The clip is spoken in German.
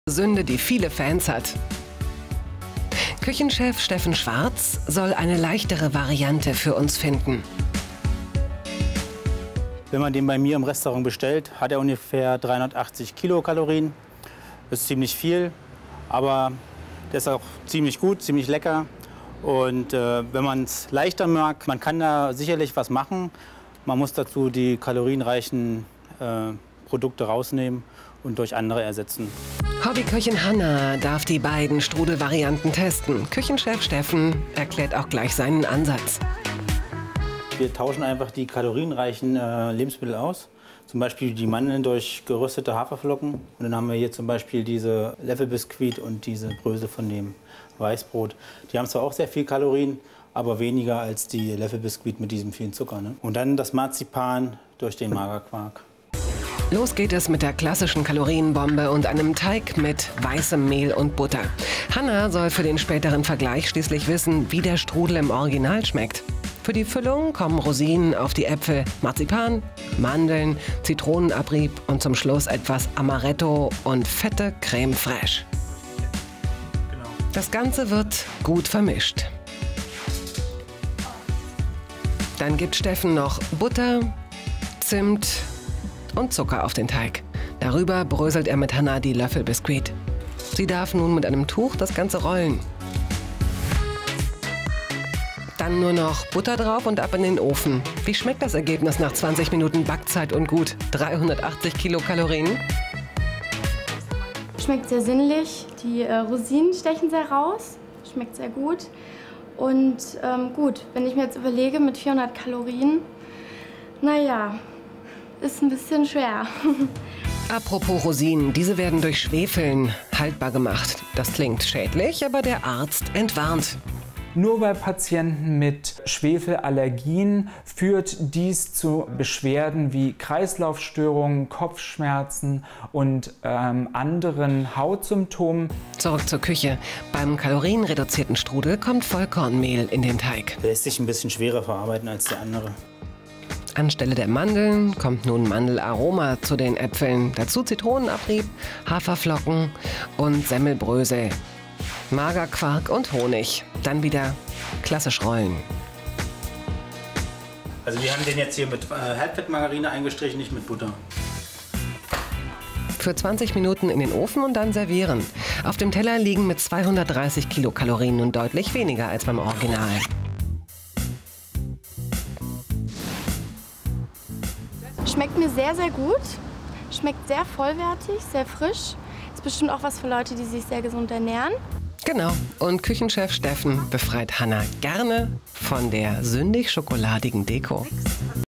Sünde, die viele Fans hat. Küchenchef Steffen Schwarz soll eine leichtere Variante für uns finden. Wenn man den bei mir im Restaurant bestellt, hat er ungefähr 380 Kilokalorien. Das ist ziemlich viel, aber der ist auch ziemlich gut, ziemlich lecker. Und wenn man es leichter mag, man kann da sicherlich was machen. Man muss dazu die kalorienreichen Produkte rausnehmen und durch andere ersetzen. Hobbyköchin Hanna darf die beiden Strudelvarianten testen. Küchenchef Steffen erklärt auch gleich seinen Ansatz. Wir tauschen einfach die kalorienreichen Lebensmittel aus. Zum Beispiel die Mandeln durch geröstete Haferflocken. Und dann haben wir hier zum Beispiel diese Löffelbiskuit und diese Brösel von dem Weißbrot. Die haben zwar auch sehr viel Kalorien, aber weniger als die Löffelbiskuit mit diesem vielen Zucker. Ne? Und dann das Marzipan durch den Magerquark. Los geht es mit der klassischen Kalorienbombe und einem Teig mit weißem Mehl und Butter. Hanna soll für den späteren Vergleich schließlich wissen, wie der Strudel im Original schmeckt. Für die Füllung kommen Rosinen auf die Äpfel, Marzipan, Mandeln, Zitronenabrieb und zum Schluss etwas Amaretto und fette Creme fraiche. Das Ganze wird gut vermischt. Dann gibt Steffen noch Butter, Zimt und Zucker auf den Teig. Darüber bröselt er mit Hanna die Löffelbiskuit. Sie darf nun mit einem Tuch das Ganze rollen. Dann nur noch Butter drauf und ab in den Ofen. Wie schmeckt das Ergebnis nach 20 Minuten Backzeit und gut 380 Kilokalorien? Schmeckt sehr sinnlich. Die Rosinen stechen sehr raus. Schmeckt sehr gut. Und gut, wenn ich mir jetzt überlege, mit 400 Kalorien, naja, ist ein bisschen schwer. Apropos Rosinen, diese werden durch Schwefeln haltbar gemacht. Das klingt schädlich, aber der Arzt entwarnt. Nur bei Patienten mit Schwefelallergien führt dies zu Beschwerden wie Kreislaufstörungen, Kopfschmerzen und anderen Hautsymptomen. Zurück zur Küche. Beim kalorienreduzierten Strudel kommt Vollkornmehl in den Teig. Der lässt sich ein bisschen schwerer verarbeiten als der andere. Anstelle der Mandeln kommt nun Mandelaroma zu den Äpfeln. Dazu Zitronenabrieb, Haferflocken und Semmelbrösel. Magerquark und Honig. Dann wieder klassisch rollen. Also wir haben den jetzt hier mit Halbfettmargarine eingestrichen, nicht mit Butter. Für 20 Minuten in den Ofen und dann servieren. Auf dem Teller liegen mit 230 Kilokalorien nun deutlich weniger als beim Original. Schmeckt mir sehr, sehr gut. Schmeckt sehr vollwertig, sehr frisch. Ist bestimmt auch was für Leute, die sich sehr gesund ernähren. Genau. Und Küchenchef Steffen befreit Hanna gerne von der sündig-schokoladigen Deko.